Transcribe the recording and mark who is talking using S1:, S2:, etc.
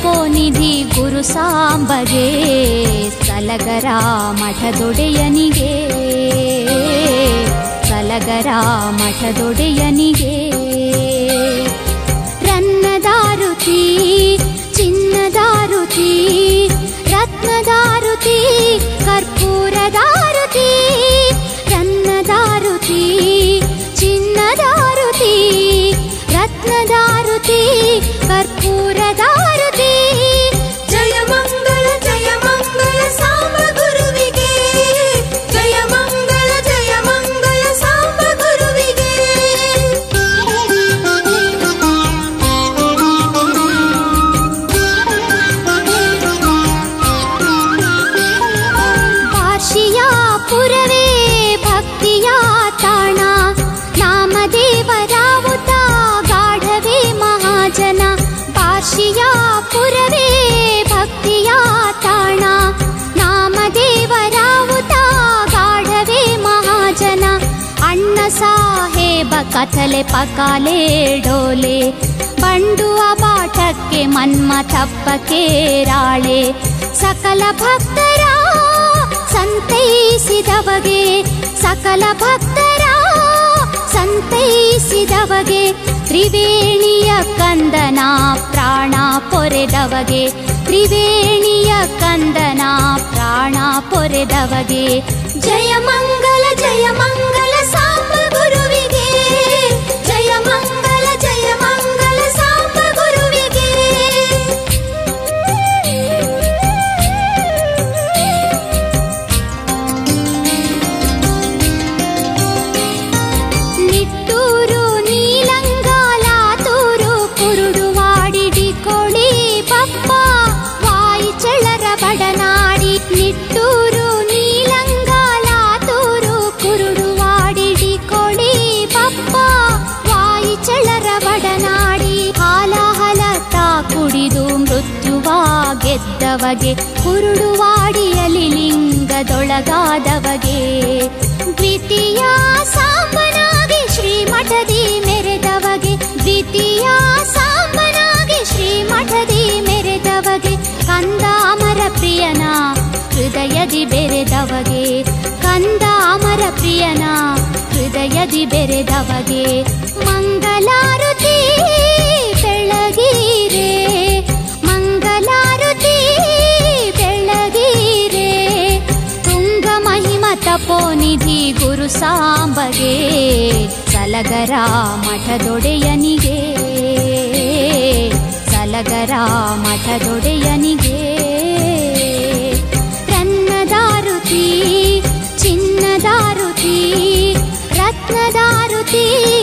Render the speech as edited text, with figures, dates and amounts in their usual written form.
S1: ತಪೋನಿಧಿ ಗುರು ಸಾಂಬಗೆ ಸಲಗರ ಮಠದೊಡೆಯನಿಗೆ ಸಲಗರ ಮಠದೊಡೆಯನಿಗೆ ರನ್ನದಾರುತಿ ಚಿನ್ನದಾರುತಿ ರತ್ನದಾರುತಿ ಕರ್ಪೂರದಾರುತಿ ರನ್ನದಾರುತಿ ಚಿನ್ನದಾರುತಿ ರತ್ನದಾರುತಿ ಕರ್ಪೂರದಾರುತಿ
S2: ಜಯ ಮಂಗಳ ಸಾಂಬ ಗುರುವಿಗೆ ಜಯ ಮಂಗಳ ಸಾಂಬ ಗುರುವಿಗೆ
S1: ಕಾಶಿಯ ಪುರವೇ ಭಕ್ತಿಯ ತಾಣ ನಾಮದೇವರ ಉತ ಗಾಢವೇ ಮಹಾಜನ ಕಾಶಿಯ ಪುರವೇ ಭಕ್ತಿಯ ತಾಣ ನಾಮದೇವರ ಉತ ಗಾಢವೇ ಮಹಾಜನ ಅಣ್ಣ ಸಾಹೇಬ ಕಥಲೆ ಪಕಾಲೆ ಡೋಲೆ ಬಂಡುವ ಬಾಟಕ್ಕೆ ಮನ್ಮಥಪ್ಪಕ್ಕೆ ರಾಳೆ ಸಕಲ ಭಕ್ತರ ಸಂತೈಸಿದವಗೆ ಸಕಲ ಭಕ್ತರ ಸಂತೈಸಿದವಗೆ ತ್ರಿವೇಣಿಯ ಕಂದನ ಪ್ರಾಣ ಪೊರೆದವಗೆ ತ್ರಿವೇಣಿಯ ಕಂದನ ಪ್ರಾಣ ಪೊರೆದವಗೆ ಜಯ ಮಂಗಲ ಸಾಂಬ ಗುರುವಿಗೆ ಜಯ ಮಂಗಲ ಸಾಂಬ ಗುರುವಿಗೆ ನಿಟ್ಟೂರು ನೀಲಂಗಾಲಾತೂರು ಕುರುಡುವಾಡಿಡಿ ಕೋಳಿ ಬಪ್ಪ ವಾಯಿಚಳರ ಬಡನಾಡಿ ನಿಟ್ಟೂರು ನೀಲಂಗಾಲಾತೂರು ಕುರುಡುವಾಡಿಡಿ ಕೋಳಿ ಬಪ್ಪ ವಾಯಿಚಳರ ಬಡನಾಡಿ ಹಾಲಹಲತ ಕುಡಿದು ಮೃತ್ಯುವ ಗೆದ್ದವಗೆ ಕುರುಡುವಾಡಿಯಲ್ಲಿ ಲಿಂಗದೊಳಗಾದವಗೆ ದ್ವಿತೀಯ ಸಾಂಬನಾಗಿ ಶ್ರೀಮಠದಿ ಮೆರೆದವಗೆ ದ್ವಿತೀಯ ಸಾಂಬನಾಗಿ ಶ್ರೀಮಠದಿ ಮೆರೆದವಗೆ ಕಂದಾಮರ ಪ್ರಿಯನ ಹೃದಯದಿ ಬೆರೆದವಗೆ ಕಂದಾಮರ ಪ್ರಿಯನ ಹೃದಯದಿ ಬೆರೆದವಗೆ ಮಂಗಲಾರುತಿ ಬೆಳಗೀರೆ ಮಂಗಲಾರುತಿ ಬೆಳಗೀರೆ ತುಂಗ ಮಹಿಮ ತಪೋನಿಧಿ ಗುರು ಸಾಂಬಗೆ ಸಲಗರ ಮಠದೊಡೆಯನಿಗೆ ಸಲಗರ ಮಠದೊಡೆಯನಿಗೆ ರನ್ನದಾರುತಿ ಚಿನ್ನದಾರುತಿ ರತ್ನದಾರುತಿ